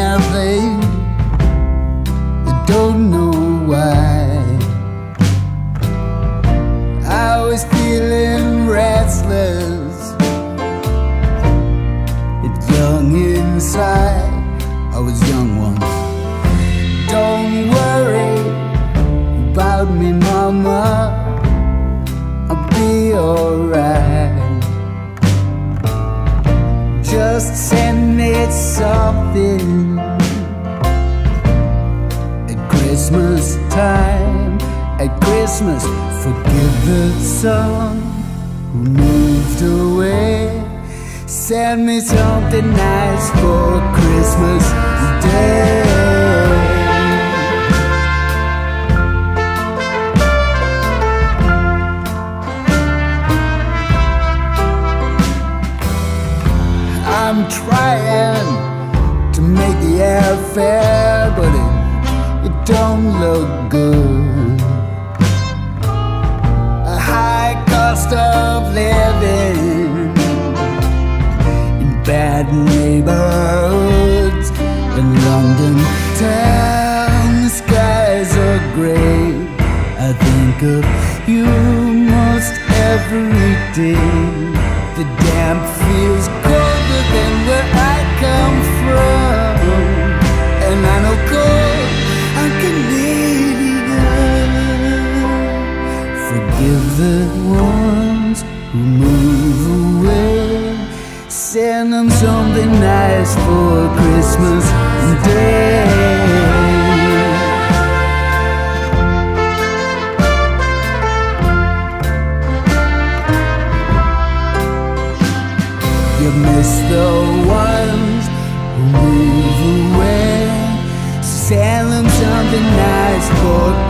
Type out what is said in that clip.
nothing, I don't know why. I was feeling restless, it's young inside. I was young once. Don't worry about me, mama, I'll be alright. Just send me something at Christmas time. At Christmas, forgive the son who moved away. Send me something nice for Christmas Day. I'm trying to make the airfare, but it don't look good. A high cost of living in bad neighbourhoods in London town. The skies are grey. I think of you most every day. The damp feels colder than where I come from, and I know cold, I'm Canadian. Forgive the ones who move away. Send them something nice for Christmas Day. You miss the ones who move away. Send them something nice for